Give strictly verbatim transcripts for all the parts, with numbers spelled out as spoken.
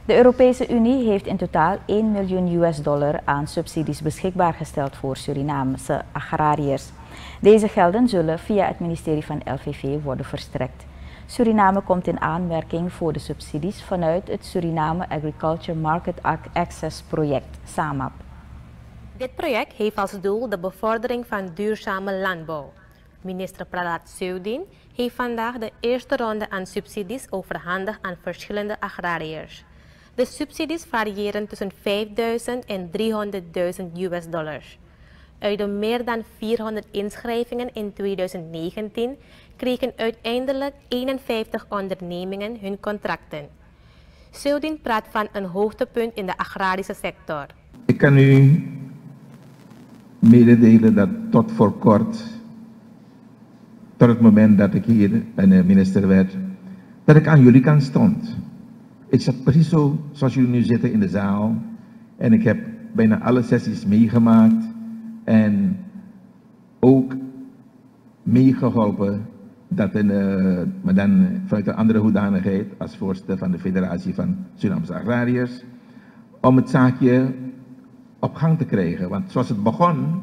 De Europese Unie heeft in totaal één miljoen U S dollar aan subsidies beschikbaar gesteld voor Surinamese agrariërs. Deze gelden zullen via het ministerie van L V V worden verstrekt. Suriname komt in aanmerking voor de subsidies vanuit het Suriname Agriculture Market Access Project, SAMAP. Dit project heeft als doel de bevordering van duurzame landbouw. Minister Pralat Seudien heeft vandaag de eerste ronde aan subsidies overhandigd aan verschillende agrariërs. De subsidies variëren tussen vijfduizend en driehonderdduizend U S dollars. Uit de meer dan vierhonderd inschrijvingen in tweeduizend negentien kregen uiteindelijk eenenvijftig ondernemingen hun contracten. Seudien praat van een hoogtepunt in de agrarische sector. Ik kan u mededelen dat tot voor kort, tot het moment dat ik hier een minister werd, dat ik aan jullie kant stond. Ik zat precies zo zoals jullie nu zitten in de zaal en ik heb bijna alle sessies meegemaakt en ook meegeholpen dat een, uh, maar dan vanuit een andere hoedanigheid als voorzitter van de Federatie van Surinamese Agrariërs, om het zaakje op gang te krijgen. Want zoals het begon,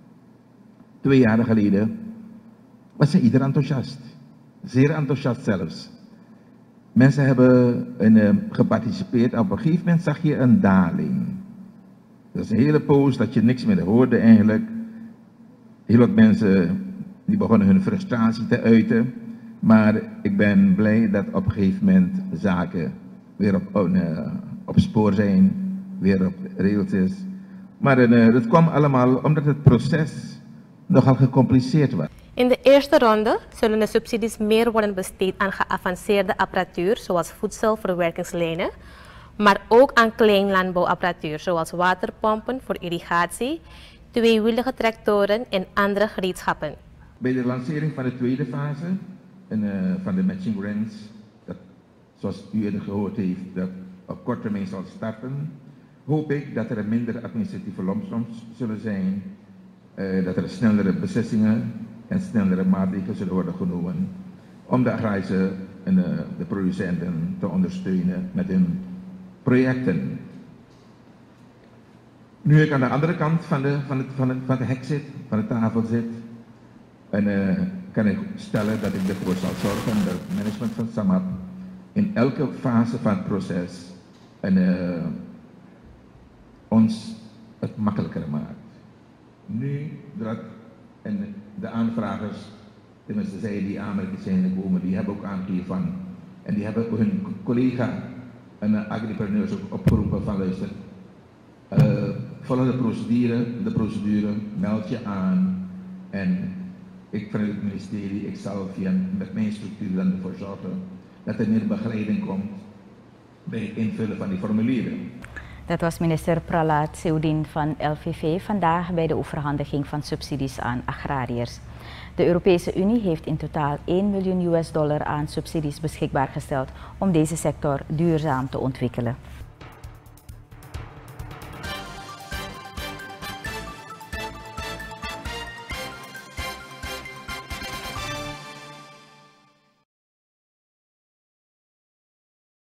twee jaar geleden, was ieder enthousiast. Zeer enthousiast zelfs. Mensen hebben in, uh, geparticipeerd en op een gegeven moment zag je een daling. Dat is een hele poos dat je niks meer hoorde eigenlijk. Heel wat mensen die begonnen hun frustratie te uiten. Maar ik ben blij dat op een gegeven moment zaken weer op, uh, op spoor zijn, weer op rails is. Maar uh, dat kwam allemaal omdat het proces nogal gecompliceerd was. In de eerste ronde zullen de subsidies meer worden besteed aan geavanceerde apparatuur zoals voedselverwerkingslijnen, maar ook aan kleinlandbouwapparatuur zoals waterpompen voor irrigatie, tweewielige tractoren en andere gereedschappen. Bij de lancering van de tweede fase en, uh, van de matching grants, dat, zoals u eerder gehoord heeft, dat op korte termijn zal starten, hoop ik dat er minder administratieve lompsoms zullen zijn, uh, dat er snellere beslissingen en snellere maatregelen zullen worden genomen om de agrarische en uh, de producenten te ondersteunen met hun projecten. Nu ik aan de andere kant van de, van het, van het, van de hek zit, van de tafel zit, en uh, kan ik stellen dat ik ervoor zal zorgen dat het management van SAMAP in elke fase van het proces en, uh, ons het makkelijker maakt. Nu dat en de aanvragers, tenminste zij die aanmerking zijn gekomen, die hebben ook aangegeven van, en die hebben hun collega en uh, agripreneurs ook opgeroepen van luister, uh, volg de procedure, de procedure, meld je aan en ik vanuit het ministerie, ik zal via met mijn structuur dan ervoor zorgen dat er meer begeleiding komt bij het invullen van die formulieren. Dat was minister Pralat Seudien van L V V vandaag bij de overhandiging van subsidies aan agrariërs. De Europese Unie heeft in totaal één miljoen U S dollar aan subsidies beschikbaar gesteld om deze sector duurzaam te ontwikkelen.